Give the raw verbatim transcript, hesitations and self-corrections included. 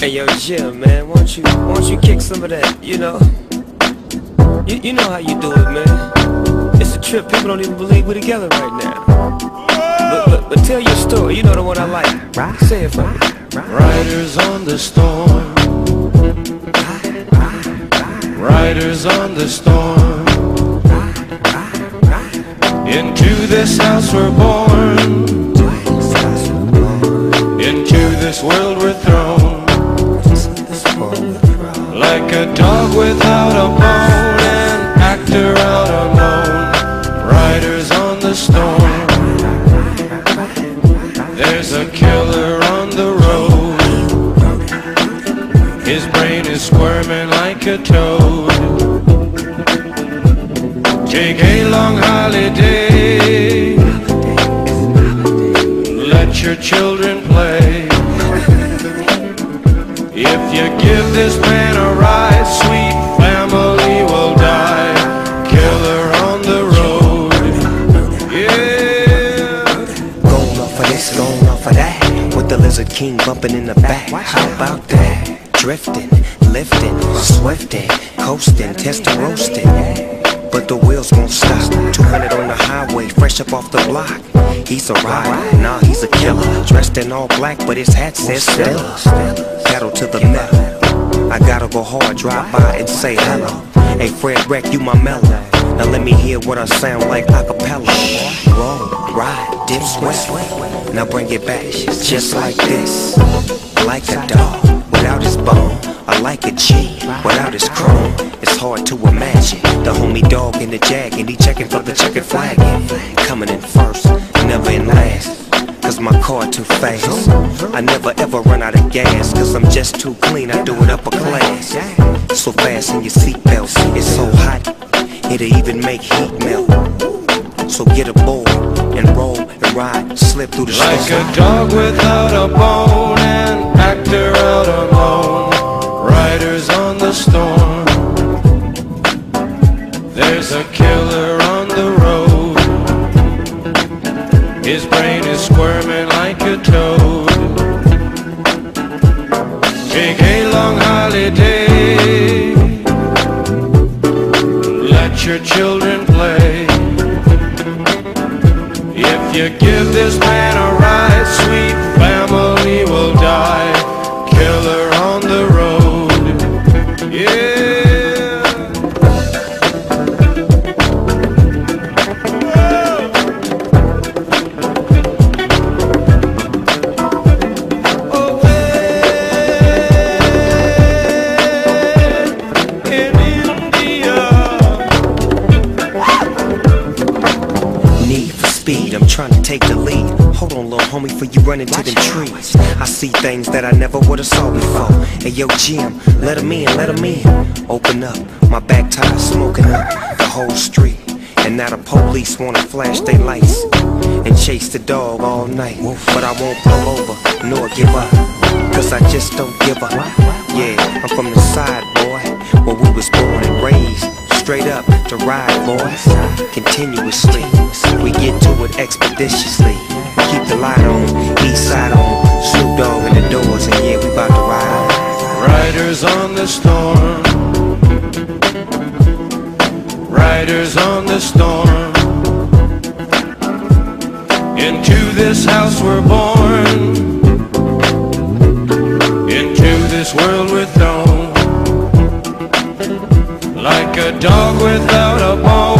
Hey yo, Jim, man, won't you, won't you kick some of that, you know? You, you know how you do it, man. It's a trip, people don't even believe we're together right now. But, but, but tell your story, you know the one I like. Right. Say it for me. Riders on the storm. Riders on the storm. Into this house we're born. Into this world we're thrown. Like a dog without a bone, an actor out alone. Riders on the storm. There's a killer on the road. His brain is squirming like a toad. Take a long holiday. Let your children play. If you give this man a ride, sweet family will die. Killer on the road. Yeah. Going off of this, going off of that, with the Lizard King bumping in the back. How about that? Drifting, lifting, swifting, coasting, testing, roasting. But the wheels won't stop. two hundred on the highway, fresh up off the block. He's a rider, nah, he's a killer. Dressed in all black, but his hat says Stella. Pedal to the metal. I gotta go hard, drive by and say hello. Hey Fred Wreck, you my mellow. Now let me hear what I sound like a cappella. Roll, ride, dip, sweat. Now bring it back, just like this. Like a dog without his bone. I like a G without his chrome. It's hard to imagine the homie dog in the jag, and he checking for the checkered flag. Coming in first, never in last, cause my car too fast. I never ever run out of gas, cause I'm just too clean, I do it upper class. So fasten your seatbelts, it's so hot, it'll even make heat melt. So get aboard and roll and ride, slip through the storm. Like a dog without a bone, an actor out alone. Riders on the storm. There's a killer on the road. His brain is squirming like a toad. Take a long holiday. Let your children play. If you give this man a ride, sweet family will die. Killer on the road. Yeah. I'm trying to take the lead. Hold on, little homie, before you run into them trees. I see things that I never would've saw before. Hey, yo, Jim, let him in, let him in. Open up, my back tire smoking up the whole street. And now the police wanna flash their lights and chase the dog all night. But I won't pull over, nor give up, cause I just don't give up. Yeah, I'm from the side, boy, where we was born and raised. Straight up to ride, boys, continuously. We get to it expeditiously. Keep the light on, east side on, Snoop Dogg in the doors, and yeah, we bout to ride. Riders on the storm. Riders on the storm. Into this house we're born. Into this world we're thrown. Like a dog without a bone.